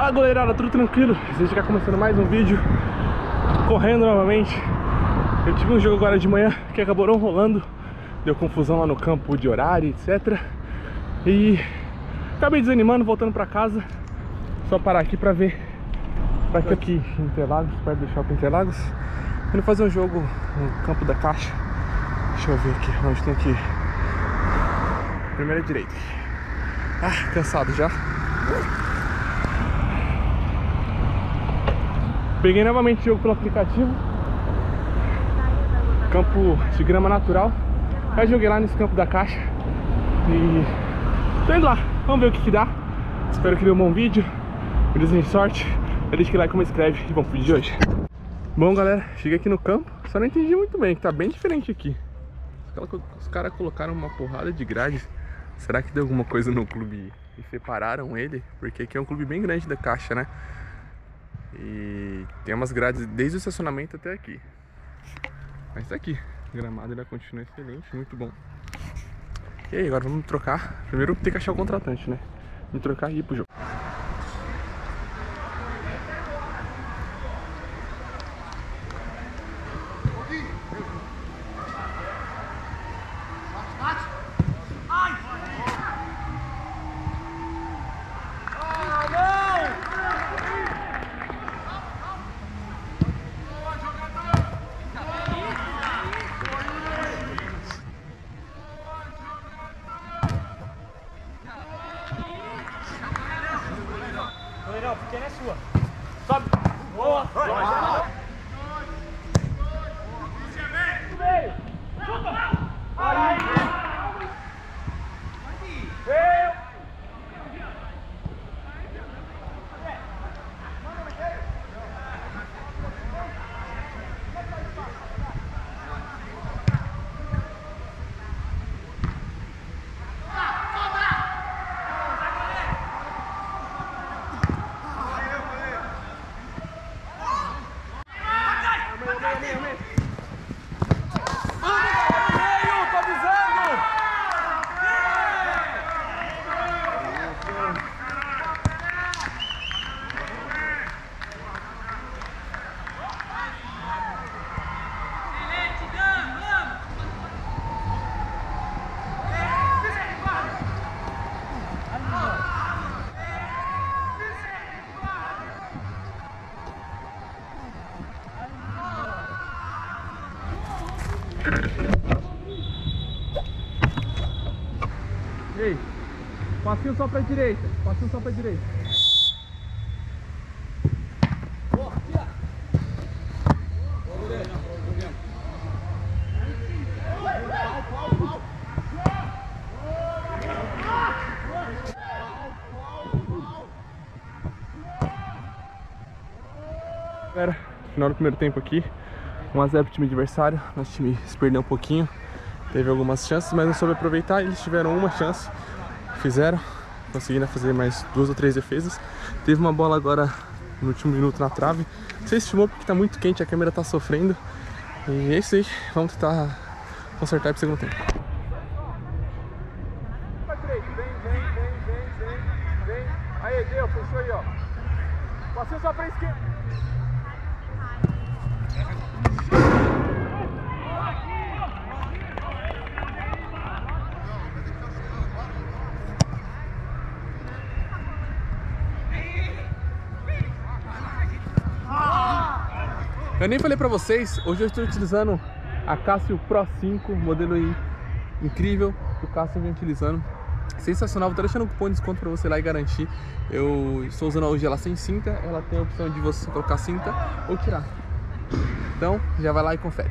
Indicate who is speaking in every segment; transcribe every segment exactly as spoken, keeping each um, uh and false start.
Speaker 1: Fala goleirada, tudo tranquilo? A gente tá começando mais um vídeo correndo novamente. Eu tive um jogo agora de manhã que acabou não rolando, deu confusão lá no campo de horário, etcétera. E acabei desanimando, voltando pra casa. Só parar aqui pra ver pra que aqui em Interlagos, perto do Shopping Interlagos, indo fazer um jogo no campo da Caixa. Deixa eu ver aqui onde tem que ir. Primeira direita. Ah, cansado já. Peguei novamente o jogo pelo aplicativo. Campo de grama natural. Eu joguei lá nesse campo da Caixa. E tô indo lá, vamos ver o que que dá. Espero que dê um bom vídeo. Me desejem sorte. Deixa o like, como inscreve e vamos pro vídeo de hoje. Bom galera, cheguei aqui no campo. Só não entendi muito bem, que tá bem diferente aqui. Os caras colocaram uma porrada de grades. Será que deu alguma coisa no clube e separaram ele? Porque aqui é um clube bem grande da Caixa, né? E tem umas grades desde o estacionamento até aqui. Mas tá aqui, o gramado ainda continua excelente, muito bom. E aí, agora vamos trocar. Primeiro tem que achar o contratante, né? Vamos trocar e ir pro jogo.
Speaker 2: Não, pequena é sua. Sobe. Boa. Vai.
Speaker 1: Ei, passinho só pra direita, passinho só pra direita. Galera, final do primeiro tempo aqui, um a zero pro time adversário. Nosso time se perdeu um pouquinho, teve algumas chances, mas não soube aproveitar. Eles tiveram uma chance, fizeram, conseguiram fazer mais duas ou três defesas. Teve uma bola agora no último minuto na trave. Não sei se filmou porque tá muito quente, a câmera tá sofrendo. E é isso aí, vamos tentar consertar pro segundo tempo. Vem, vem, vem, vem, vem, vem. Aí, deu, fechou aí, ó. Passou só pra esquerda. Eu nem falei pra vocês, hoje eu estou utilizando a Casio Pro cinco, modelo incrível que o Casio vem utilizando. Sensacional, vou estar deixando um cupom de desconto pra você lá e garantir. Eu estou usando hoje ela sem cinta, ela tem a opção de você colocar cinta ou tirar. Então, já vai lá e confere.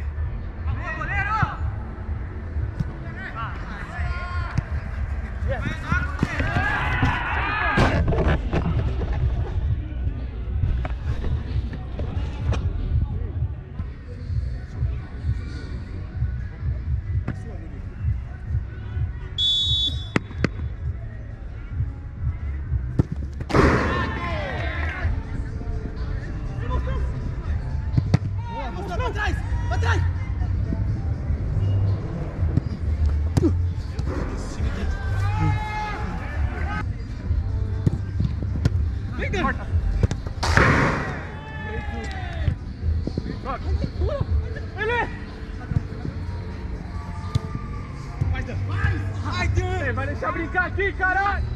Speaker 2: Corta. Ele! Vai, vai, vai, vai deixar brincar aqui, caralho!